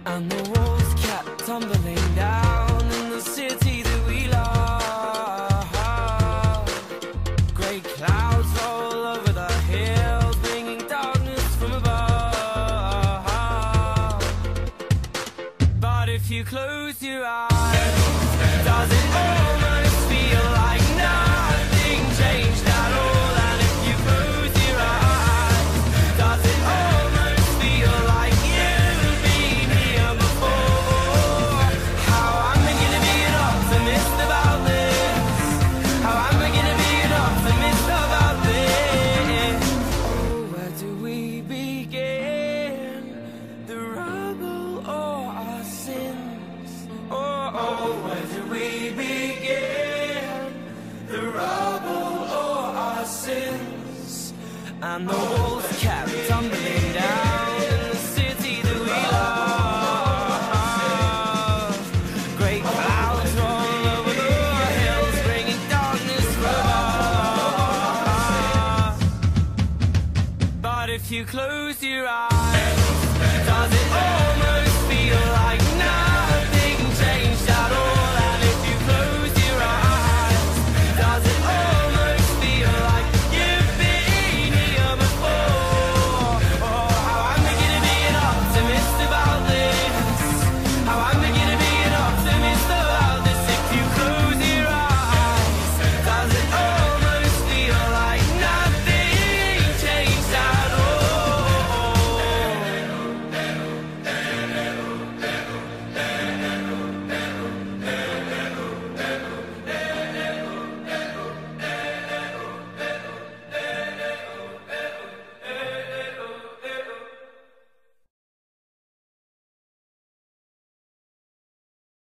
and the walls kept tumbling down in the city that we love. Grey clouds roll over the hills, bringing darkness from above. But if you close your eyes, does it almost feel like nothing changed at all? And if you close your eyes, does it almost feel like you've been here before? How am I gonna be an optimist about this? How am I gonna be an optimist about this? Oh, where do we begin? The rubble or our sins? Oh, where do we begin? The rubble or our sins? And the walls kept tumbling down in the city that we love. Great clouds roll over the hills, bringing darkness from above. But if you close your eyes,